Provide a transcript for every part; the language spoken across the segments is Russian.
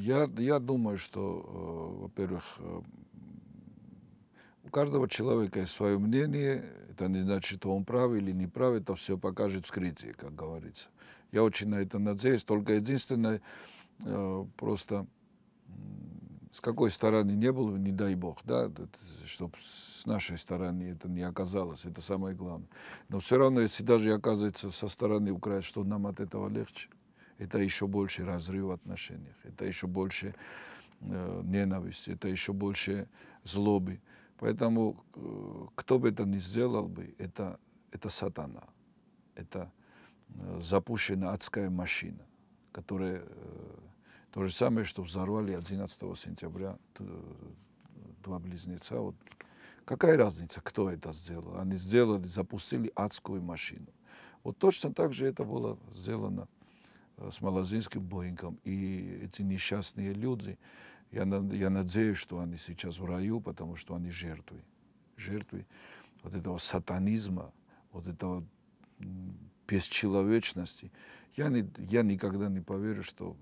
Я думаю, что, во-первых, у каждого человека есть свое мнение. Это не значит, что он прав или не прав. Это все покажет вскрытие, как говорится. Я очень на это надеюсь. Только единственное, просто с какой стороны не было, не дай бог, да, чтобы с нашей стороны это не оказалось. Это самое главное. Но все равно, если даже оказывается со стороны Украины, что нам от этого легче, это еще больше разрыв в отношениях, это еще больше ненависти, это еще больше злобы. Поэтому кто бы это ни сделал бы, это сатана. Это запущена адская машина, которая то же самое, что взорвали 11 сентября два близнеца. Вот. Какая разница, кто это сделал? Они сделали, запустили адскую машину. Вот точно так же это было сделано с малазийским Боингом. И эти несчастные люди, я надеюсь, что они сейчас в раю, потому что они жертвы. Жертвы вот этого сатанизма, вот этого бесчеловечности. Я никогда не поверю, что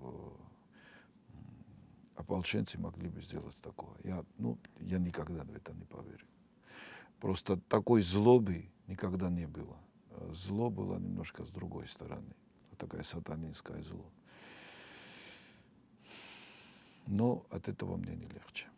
ополченцы могли бы сделать такое. Я никогда в это не поверю. Просто такой злобы никогда не было. Зло было немножко с другой стороны. Вот такая сатанинская зло. Но от этого мне не легче.